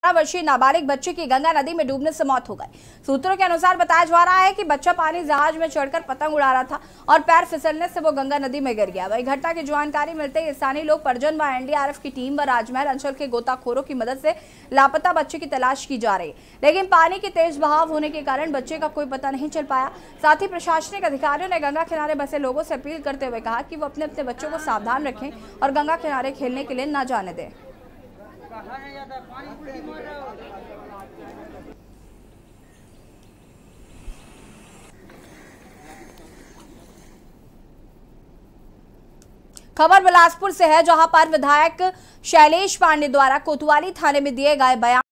वर्षीय नाबालिग बच्चे की गंगा नदी में डूबने से मौत हो गई। सूत्रों के अनुसार बताया जा रहा है कि बच्चा पानी जहाज में चढ़कर पतंग उड़ा रहा था और पैर फिसलने से वो गंगा नदी में गिर गया। वही घटना की जानकारी मिलते ही स्थानीय लोग परिजन व एनडीआरएफ की टीम व राजमहल अंचल के गोताखोरों की मदद से लापता बच्चे की तलाश की जा रही है, लेकिन पानी के तेज बहाव होने के कारण बच्चे का कोई पता नहीं चल पाया। साथ ही प्रशासनिक अधिकारियों ने गंगा किनारे बसे लोगों से अपील करते हुए कहा कि वो अपने अपने बच्चों को सावधान रखें और गंगा किनारे खेलने के लिए न जाने दें। खबर बिलासपुर से है, जहां पर विधायक शैलेश पांडे द्वारा कोतवाली थाने में दिए गए बयान